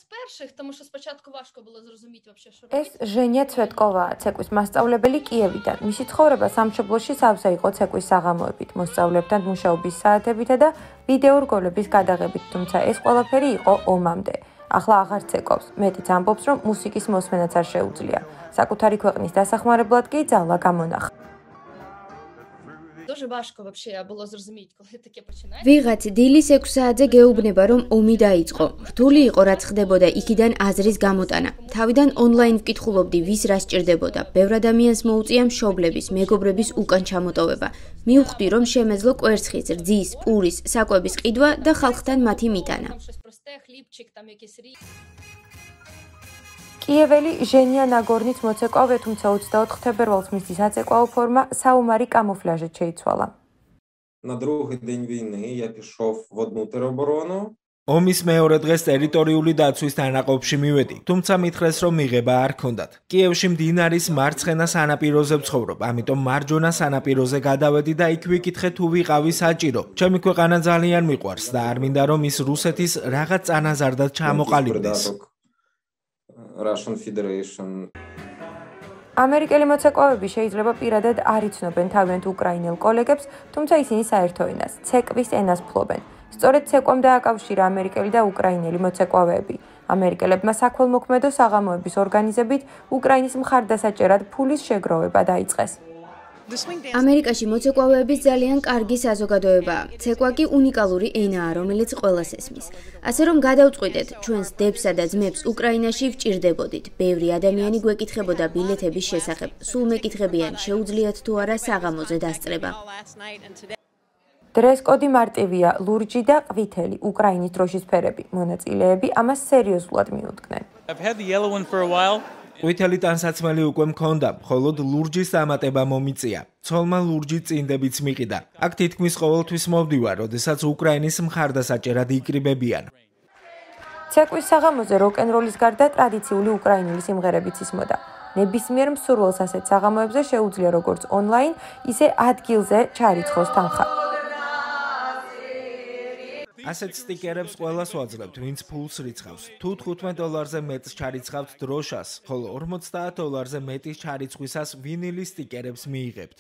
ეს ჟენია ცვეტკოვაა, ცეკვის მასწავლებელი კიევიდან. მისი ცხოვრება სამშობლოში სავსე იყო ცეკვის საღამოებით, მოსწავლეებთან მუშაობის საათებითა და ვიდეო რგოლების გადაღებით, თუმცა ეს ყველაფერი იყო ომამდე. ახლა აღარ ცეკობს, მეტიც ამბობს, რომ მუსიკის მოსმენაც არ შეუძლია. საკუთარი ქვეყნის დასახმარებლად კი ძალა გამონახა. ვიღაც დილის 6 საათზე გეუბნება, რომ ომი დაიწყო. რთული იყო, რაც ხდებოდა იქიდან აზრის გამოტანა. თავიდან ონლაინ ვკითხულობდი, ვის რა სჭირდებოდა. ბევრ ადამიანს მოუწია მშობლების, მეგობრების უკან ჩამოტოვება. მივხვდი, რომ შემეძლო კვერცხის, რძის, პურის, საკვების ყიდვა და ხალხთან მათი მიტანა. კიეველი ჟენია ნაგორნიც მოცეკვავე, თუმცა 24 თებერვალს მისი საცეკვაო ფორმა საომარი კამუფლაჟით შეიცვალა. На другий день війни я пішов в одну тероборону. ომის მეორე დღეს ტერიტორიული დაცვის თანაყოფში მივედი, თუმცა მითხრეს, რომ მიღება არ ჰქონდათ. კიევში მდინარის მარცხენა სანაპიროზე ვცხოვრობ, ამიტომ მარჯვენა სანაპიროზე გადავედი და იქ ვიკითხე თუ ვიყავი საჭირო. ჩემი ქვეყანა ძალიან მიყვარს და არ მინდა რომ ის რუსეთის რაღაც წანაზარდად ჩამოყალიბდეს. Russian Federation. ამერიკელი მოცეკვავები შეიძლება პირადად არ იცნობენ თავიანთ უკრაინელ კოლეგებს, თუმცა ისინი საერთო ენას, ცეკვის ენას ფლობენ. სწორედ ცეკვამ დააკავშირა ამერიკელი და უკრაინელი მოცეკვავეები. ამერიკელებმა საქველმოქმედო საღამოების ორგანიზებით უკრაინის მხარდასაჭერად ფულის შეგროვება დაიწყეს. ამერიკაში მოცეკვავეების ძალიან კარგი საზოგადოებაა. ცეკვა კი უნიკალური ენაა, რომელიც ყველას ესმის. ასე რომ გადავწყვიტეთ, ჩვენს დებსა და ძმებს უკრაინაში ვჭირდებოდით. ბევრი ადამიანი გვეკითხებოდა ბილეთების შესახებ. სულ მეკითხებიან, შეუძლიათ თუ არა საღამოზე დასწრება. დრეს-კოდი მარტივია, ლურჯი და ყვითელი, უკრაინის დროშის ფერები. მონაწილეები ამას სერიოზულად მიუდგნენ. ყვითელი ტანსაცმელი უკვე მქონდა, მხოლოდ ლურჯის დამატება მომიწია. ცოლმა ლურჯი წინდებიც მიყიდა. აქ თითქმის ყოველთვის მოვდივარ, როდესაც უკრაინის მხარდასაჭერად იკრიბებიან. ცეკვის საღამოზე როკ-ენ-როლის გარდა ტრადიციული უკრაინული სიმღერებიც ისმოდა. ნებისმიერ მსურველს ასეთ საღამოებზე შეუძლია როგორც ონლაინ, ისე ადგილზე ჩარიცხოს თანხა. ასეთ სტიკერებს ყველას ვაძლევთ, ვინც ფულს რიცხავს. თუ $15-ზე მეტს ჩარიცხავთ დროშას, ხოლო $50-ზე მეტის ჩარიცხვისას ვინილის სტიკერებს მიიღებთ.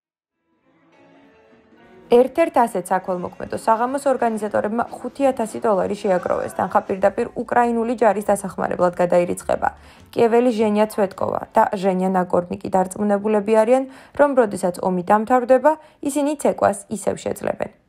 ერთ-ერთ ასეთ საქველმოქმედო საღამოს ორგანიზატორებმა $5,000 შეაგროვეს, თანხა პირდაპირ უკრაინული ჯარის დასახმარებლად გადაირიცხება. კიეველი ჟენია ცვეტკოვა და ჟენია ნაგორნი კი დარწმუნებულები არიან, რომ როდესაც ომი დამთავრდება, ისინი ცეკვას ისევ შეძლებენ.